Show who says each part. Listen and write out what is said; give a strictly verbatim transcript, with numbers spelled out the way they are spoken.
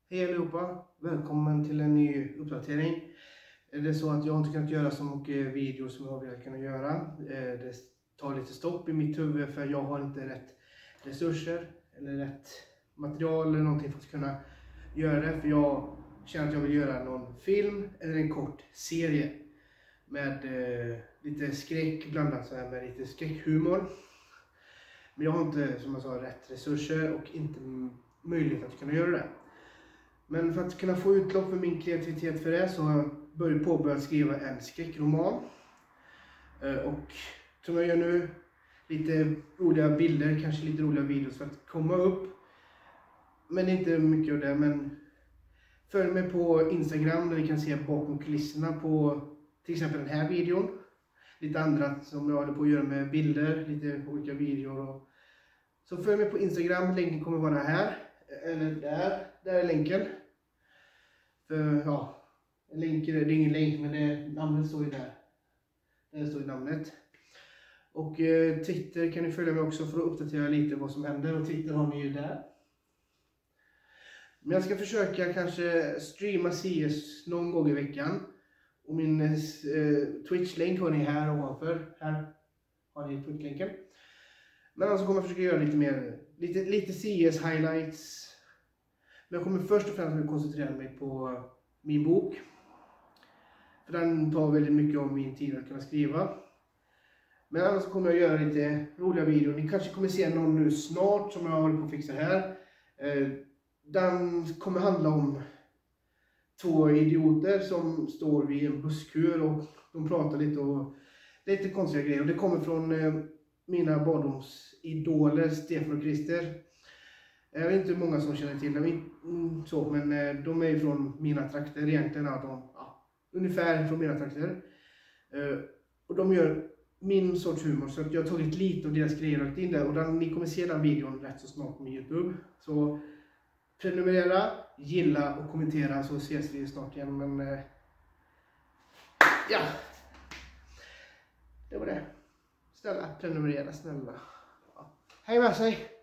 Speaker 1: Hej allihopa, välkommen till en ny uppdatering. Det är så att jag inte kunnat göra så mycket videor som jag vill kunna göra. Det tar lite stopp i mitt huvud för jag har inte rätt resurser eller rätt material eller någonting för att kunna göra det. För jag känner att jag vill göra någon film eller en kort serie med eh, lite skräck blandat så här med lite skräckhumor. Men jag har inte, som jag sa, rätt resurser och inte möjlighet att kunna göra det. Men för att kunna få utlopp för min kreativitet för det så har jag börjat påbörjat skriva en skräckroman. Och som jag gör nu, lite roliga bilder, kanske lite roliga videos för att komma upp. Men inte mycket av det, men följ mig på Instagram där ni kan se bakom kulisserna på till exempel den här videon. Lite andra som jag håller på att göra med bilder, lite olika videor. Så följ mig på Instagram, länken kommer vara här. Eller där, där är länken. För ja, länken, det är ingen länk men det, namnet står ju där. Det står i namnet. Och eh, Twitter kan ni följa mig också för att uppdatera lite vad som händer. Och Twitter har ni ju där. Men jag ska försöka kanske streama C S någon gång i veckan. Och min eh, Twitch-länk har ni här ovanför. Här har ni Twitch-länken. Men alltså kommer jag försöka göra lite mer, lite, lite C S highlights. Men jag kommer först och främst att koncentrera mig på min bok. För den tar väldigt mycket av min tid att kunna skriva. Men annars kommer jag göra lite roliga videor. Ni kanske kommer se någon nu snart som jag håller på att fixa här. Den kommer handla om två idioter som står vid en busskur och de pratar lite och lite konstiga grejer. Och det kommer från mina barndomsidoler Stefan och Christer. Jag vet inte hur många som känner till dem, så, men de är från mina trakter egentligen. De, ja, ungefär från mina trakter. Och de gör min sorts humor, så att jag har tagit lite av deras grejer och lagt in där. Och den, ni kommer se den videon rätt så snart på YouTube. Så prenumerera, gilla och kommentera så ses vi snart igen. Men ja, det var det. Snälla, prenumerera, snälla. Ja. Hej med sig!